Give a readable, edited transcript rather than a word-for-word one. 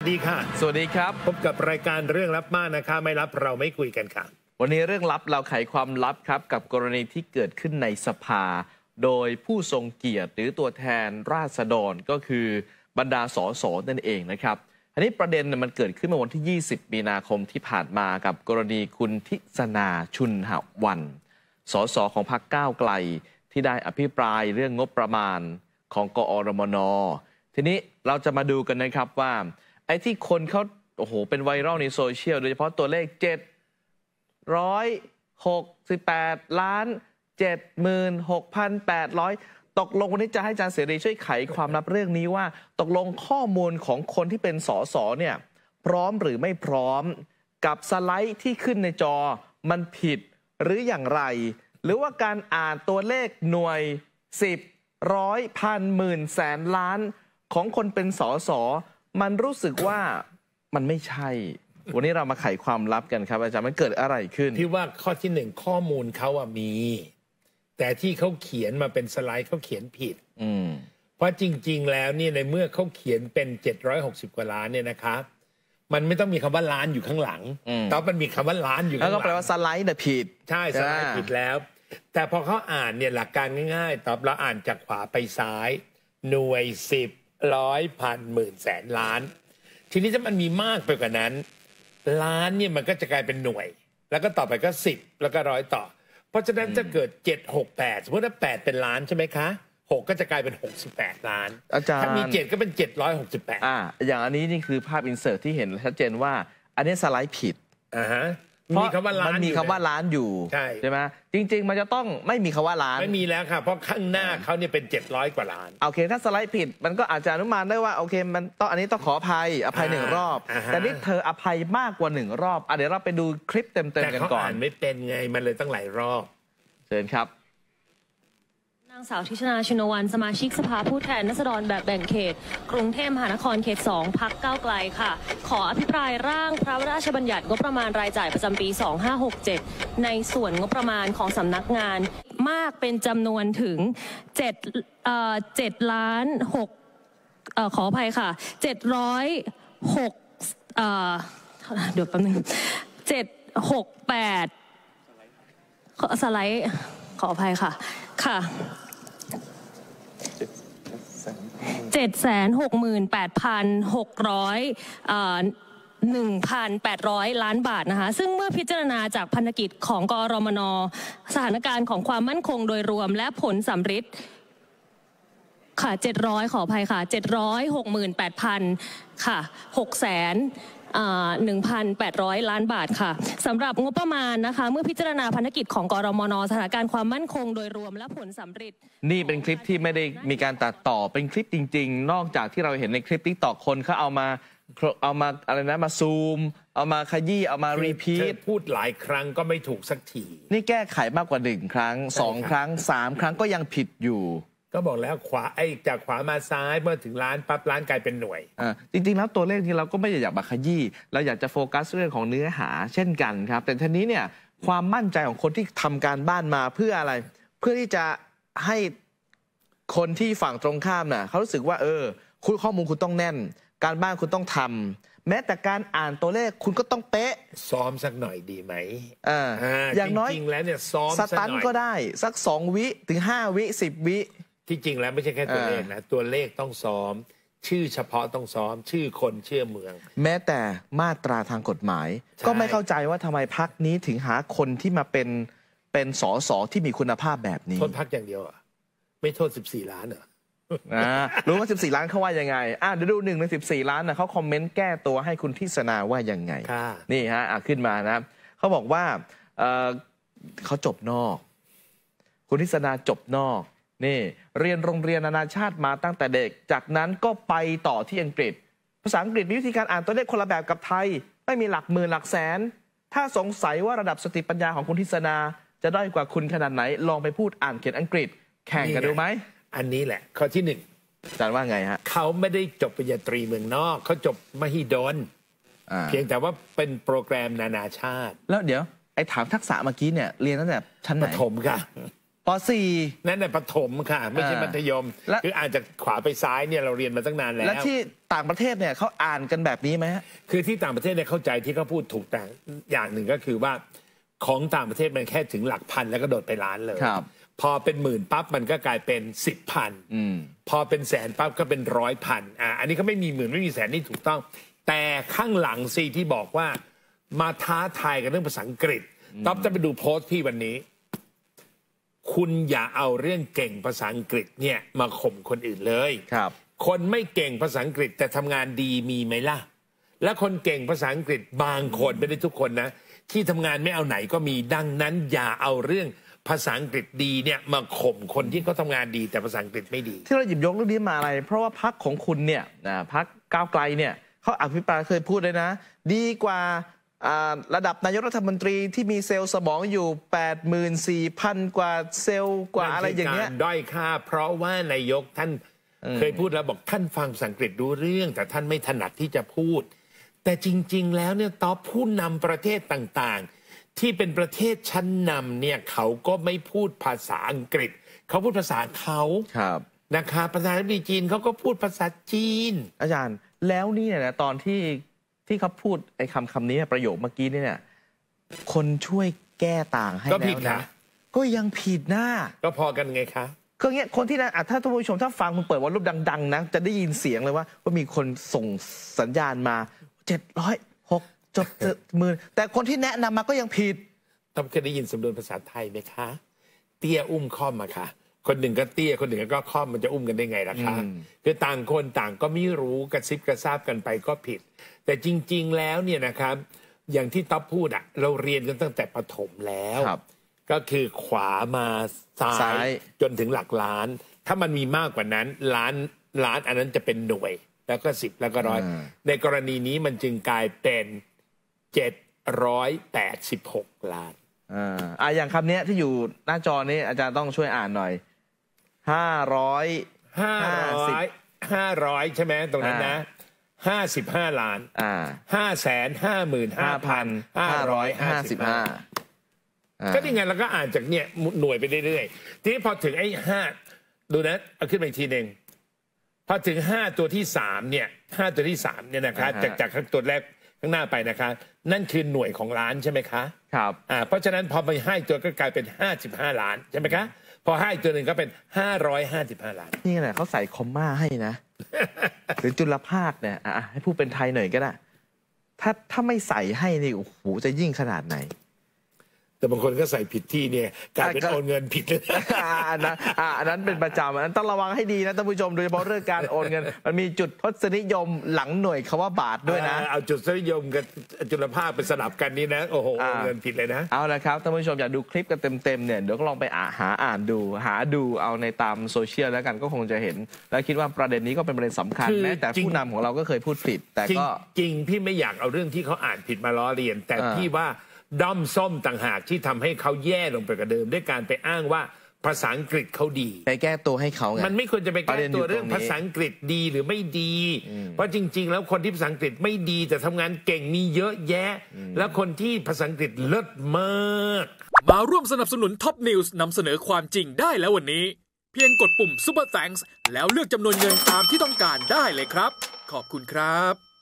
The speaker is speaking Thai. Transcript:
ดีค่ะสวัสดีครับพบกับรายการเรื่องลับมากนะคะไม่ลับเราไม่คุยกันค่ะวันนี้เรื่องลับเราไขความลับครับกับกรณีที่เกิดขึ้นในสภาโดยผู้ทรงเกียรติหรือตัวแทนราษฎรก็คือบรรดาสสนั่นเองนะครับอันนี้ประเด็นมันเกิดขึ้นเมื่อวันที่ 20 มีนาคมที่ผ่านมากับกรณีคุณทิศนาชุนหวันสสของพรรคก้าวไกลที่ได้อภิปรายเรื่องงบประมาณของกอรมน.ทีนี้เราจะมาดูกันนะครับว่าไอ้ที่คนเขาโอ้โหเป็นไวรัลในโซเชียลโดยเฉพาะตัวเลข768 ล้าน 76,800 ตกลงวันนี้จะให้อาจารย์เสรีช่วยไขความลับเรื่องนี้ว่าตกลงข้อมูลของคนที่เป็นสสเนี่ยพร้อมหรือไม่พร้อมกับสไลด์ที่ขึ้นในจอมันผิดหรืออย่างไรหรือว่าการอ่านตัวเลขหน่วย10ร้อยพันหมื่นแสนล้านของคนเป็นสสมันรู้สึกว่ามันไม่ใช่วันนี้เรามาไขความลับกันครับอาจารย์มันเกิดอะไรขึ้นที่ว่าข้อที่หนึ่งข้อมูลเขาอะมีแต่ที่เขาเขียนมาเป็นสไลด์เขาเขียนผิดเพราะจริงๆแล้วเนี่ยในเมื่อเขาเขียนเป็น760 กว่าล้านเนี่ยนะครับมันไม่ต้องมีคำว่าล้านอยู่ข้างหลังแต่มันมีคำว่าล้านอยู่ข้างหลังแล้วก็แปลว่าสไลด์น่ะผิดใช่สไลด์ผิดแล้วแต่พอเขาอ่านเนี่ยหลักการง่ายๆตอบเราอ่านจากขวาไปซ้ายหน่วย10ร้อยพันหมื่นแสนล้านทีนี้ถ้ามันมีมากไปกว่านั้นล้านเนี่ยมันก็จะกลายเป็นหน่วยแล้วก็ต่อไปก็10แล้วก็ร้อยต่อเพราะฉะนั้นจะเกิด768สมมติถ้า8เป็นล้านใช่ไหมคะ6ก็จะกลายเป็น68ล้านอาจารย์ถ้ามี7ก็เป็น768 อย่างอันนี้นี่คือภาพอินเสิร์ตที่เห็นชัดเจนว่าอันนี้สไลด์ผิดเพราะมีคำว่าล้านมันมีคำว่าล้านอยู่ใช่ไหมจริงๆมันจะต้องไม่มีคำว่าล้านไม่มีแล้วค่ะเพราะข้างหน้าเขาเนี่ยเป็น700 กว่าล้านโอเคถ้าสไลด์ผิดมันก็อาจจะอนุมานได้ว่าโอเคมันต้องอันนี้ต้องขออภัย1 รอบแต่นี่เธออภัยมากกว่า1 รอบเดี๋ยวเราไปดูคลิปเต็มๆกันก่อนแต่เขาอ่านไม่เป็นไงมันเลยตั้งหลายรอบเชิญครับนางสาวทิชนาชุนวันสมาชิกสภาผู้แทนราษฎรแบบแบ่งเขตกรุงเทพมหานครเขต 2 พรรคก้าวไกลค่ะขออภิปรายร่างพระราชบัญญัติงบประมาณรายจ่ายประจำปี 2567 ในส่วนงบประมาณของสำนักงานมากเป็นจำนวนถึง7ล้าน6ขออภัยค่ะ706เดี๋ยวแป๊บนึง768สไลด์ขออภัยค่ะ768,600 ล้านบาทนะคะซึ่งเมื่อพิจารณาจากพันธกิจของกรมน.สถานการณ์ของความมั่นคงโดยรวมและผลสำฤทธิ์ค่ะ700ขออภัยค่ะ768,000ค่ะ1,800 ล้านบาทค่ะสำหรับงบประมาณนะคะเมื่อพิจารณาพันธกิจของกรมน.สถานการณ์ความมั่นคงโดยรวมและผลสำฤทธิ์นี่เป็นคลิปที่ไม่ได้มีการตัดต่อเป็นคลิปจริงๆนอกจากที่เราเห็นในคลิปTikTokคนเขาเอามาอะไรนะมาซูมเอามาขยี้เอามารีพีทพูดหลายครั้งก็ไม่ถูกสักทีนี่แก้ไขมากกว่า1 ครั้ง2 ครั้ง3 ครั้งก็ยังผิดอยู่ก็บอกแล้วขวาจากขวามาซ้ายเมื่อถึงล้านปั๊บล้านกลายเป็นหน่วยจริงๆแล้วตัวเลขที่เราก็ไม่อยากมาขยี้เราอยากจะโฟกัสเรื่องของเนื้อหาเช่นกันครับแต่ทีนี้เนี่ยความมั่นใจของคนที่ทำการบ้านมาเพื่ออะไรเพื่อที่จะให้คนที่ฝั่งตรงข้ามน่ะเขารู้สึกว่าคุณข้อมูลคุณต้องแน่นการบ้านคุณต้องทำแม้แต่การอ่านตัวเลขคุณก็ต้องเป๊ะซ้อมสักหน่อยดีไหมอย่างน้อยจริงๆแล้วเนี่ยซ้อมสตันก็ได้สัก2 วิถึง5 วิ10 วิที่จริงแล้วไม่ใช่แค่ตัวเลขนะตัวเลขต้องซ้อมชื่อเฉพาะต้องซ้อมชื่อคนชื่อเมืองแม้แต่มาตราทางกฎหมายก็ไม่เข้าใจว่าทำไมพรรคนี้ถึงหาคนที่มาเป็นสสที่มีคุณภาพแบบนี้โทษพรรคอย่างเดียวไม่โทษ14 ล้านเหรอรู้ว่า14 ล้านเขาว่ายังไงเดี๋ยวดู1 ใน 14 ล้านนะเขาคอมเมนต์แก้ตัวให้คุณทิศนาว่ายังไงนี่ฮะขึ้นมานะเขาบอกว่าเขาจบนอกคุณทิศนาจบนอกนี่เรียนโรงเรียนนานาชาติมาตั้งแต่เด็กจากนั้นก็ไปต่อที่อังกฤษภาษาอังกฤษมีวิธีการอ่านตัวเลขคนละแบบกับไทยไม่มีหลักหมื่นหลักแสนถ้าสงสัยว่าระดับสติปัญญาของคุณทิศนาจะด้อยกว่าคุณขนาดไหนลองไปพูดอ่านเขียนอังกฤษแข่งกันดูไหมอันนี้แหละข้อที่1 อาจารย์ว่าไงฮะเขาไม่ได้จบปริญญาตรีเมืองนอกเขาจบมหิดลเพียงแต่ว่าเป็นโปรแกรมนานาชาติแล้วเดี๋ยวไอ้ถามทักษะเมื่อกี้เนี่ยเรียนตั้งแต่ชั้นไหนประถมค่ะป .4 นั่นในประถมค่ะไม่ใช่มัธยมคืออ่านจากขวาไปซ้ายเนี่ยเราเรียนมาตั้งนานแล้วและที่ต่างประเทศเนี่ยเขาอ่านกันแบบนี้ไหมคือที่ต่างประเทศเนี่ยเข้าใจที่เขาพูดถูกแต่อย่างหนึ่งก็คือว่าของต่างประเทศมันแค่ถึงหลักพันแล้วก็โดดไปล้านเลยพอเป็นหมื่นปั๊บมันก็กลายเป็น10,000พอเป็นแสนปั๊บก็เป็น100,000อันนี้ก็ไม่มีหมื่นไม่มีแสนนี่ถูกต้องแต่ข้างหลังสิที่บอกว่ามาท้าทายกันเรื่องภาษาอังกฤษต๊อบจะไปดูโพสต์พี่วันนี้คุณอย่าเอาเรื่องเก่งภาษาอังกฤษเนี่ยมาข่มคนอื่นเลยคนไม่เก่งภาษาอังกฤษแต่ทำงานดีมีไหมล่ะและคนเก่งภาษาอังกฤษบางคนไม่ได้ทุกคนนะที่ทำงานไม่เอาไหนก็มีดังนั้นอย่าเอาเรื่องภาษาอังกฤษดีเนี่ยมาข่มคนที่เขาทำงานดีแต่ภาษาอังกฤษไม่ดีที่เราหยิบยกเรื่องนี้มาอะไรเพราะว่าพรรคของคุณเนี่ยพรรคก้าวไกลเนี่ยเขาอภิปรายเคยพูดเลยนะดีกว่าระดับนายกรัฐมนตรีที่มีเซลล์สมองอยู่ 84,000 กว่าเซลล์กว่าอะไรอย่างเงี้ยด้อยค่าเพราะว่านายกท่านเคยพูดแล้วบอกท่านฟังภาษาอังกฤษรู้เรื่องแต่ท่านไม่ถนัดที่จะพูดแต่จริงๆแล้วเนี่ยต่อผู้นำประเทศต่างๆที่เป็นประเทศชั้นนำเนี่ยเขาก็ไม่พูดภาษาอังกฤษเขาพูดภาษาเขานะคะประธานาธิบดีจีนเขาก็พูดภาษาจีนอาจารย์แล้วนี่เนี่ยตอนที่เขาพูดไอ้คำนี้ประโยคเมื่อกี้เนี่ยคนช่วยแก้ต่างให้แล้วนะก็ยังผิดหน้าก็พอกันไงคะคือเงี้ยคนที่นั้นถ้าท่านผู้ชมถ้าฟังคุณเปิดวอลลุ่มดังๆนะจะได้ยินเสียงเลยว่ามีคนส่งสัญญาณมา706 จดมือแต่คนที่แนะนำมาก็ยังผิดต้องเคยได้ยินสำนวนภาษาไทยไหมคะเตี้ยอุ้มค่อมมาค่ะคนหนึ่งก็เตี้ยคนหนึ่งก็ค่อมมันจะอุ้มกันได้ไงล่ะคะคือต่างคนต่างก็ไม่รู้กระซิบกระซาบกันไปก็ผิดแต่จริงๆแล้วเนี่ยนะครับอย่างที่ต๊อบพูดเราเรียนกันตั้งแต่ประถมแล้วก็คือขวามาซ้ายจนถึงหลักล้านถ้ามันมีมากกว่านั้นล้านอันนั้นจะเป็นหน่วยแล้วก็10แล้วก็100ในกรณีนี้มันจึงกลายเป็น786 ล้านอย่างคำนี้ที่อยู่หน้าจอนี้อาจารย์ต้องช่วยอ่านหน่อย 500ใช่ไหมตรงนั้นนะ55 ล้าน555,555ก็ที่ไงเราก็อ่านจากเนี่ยหน่วยไปเรื่อยๆทีนี้พอถึงไอ้5ดูนะเอาขึ้นมาอีกทีหนึ่งพอถึง5ตัวที่3เนี่ย5ตัวที่3เนี่ยนะคะจากตัวแรกข้างหน้าไปนะคะนั่นคือหน่วยของล้านใช่ไหมคะครับเพราะฉะนั้นพอไปให้ตัวก็กลายเป็น55 ล้านใช่ไหมคะพอให้ตัวหนึ่งก็เป็น555 ล้านนี่แหละเขาใส่คอมมาให้นะหรือจุลภาคเนี่ยให้พูดเป็นไทยหน่อยก็ได้ถ้าไม่ใส่ให้นี่โอ้โหจะยิ่งขนาดไหนแต่บางคนก็ใส่ผิดที่เนี่ยกลายเป็นโอนเงินผิดเลยอันนั้นเป็นประจำอันนั้นต้องระวังให้ดีนะท่านผู้ชมโดยเฉพาะเรื่องการโอนเงินมันมีจุดทศนิยมหลังหน่วยคำว่าบาทด้วยนะเอาจุดทศนิยมกับจุลภาคไปสลับกันนี่นะโอ้โหโอนเงินผิดเลยนะเอาละครับท่านผู้ชมอยากดูคลิปกันเต็มเนี่ยเดี๋ยวก็ลองไปอ่านดูเอาในตามโซเชียลแล้วกันก็คงจะเห็นแล้วคิดว่าประเด็นนี้ก็เป็นประเด็นสำคัญแม้แต่ผู้นำของเราก็เคยพูดผิดแต่ก็จริงพี่ไม่อยากเอาเรื่องที่เขาอ่านผิดมาล้อเลียนแต่พี่ว่าด้อมส้มต่างหากที่ทำให้เขาแย่ลงไปกว่าเดิมด้วยการไปอ้างว่าภาษาอังกฤษเขาดีไปแก้ตัวให้เขาไงมันไม่ควรจะไปแก้ตัวเรื่องภาษาอังกฤษดีหรือไม่ดีเพราะจริงๆแล้วคนที่ภาษาอังกฤษไม่ดีแต่ทำงานเก่งมีเยอะแยะแล้วคนที่ภาษาอังกฤษเลิศมากมาร่วมสนับสนุนท็อปนิวส์นำเสนอความจริงได้แล้ววันนี้เพียงกดปุ่ม Super Thanks แล้วเลือกจำนวนเงินตามที่ต้องการได้เลยครับขอบคุณครับ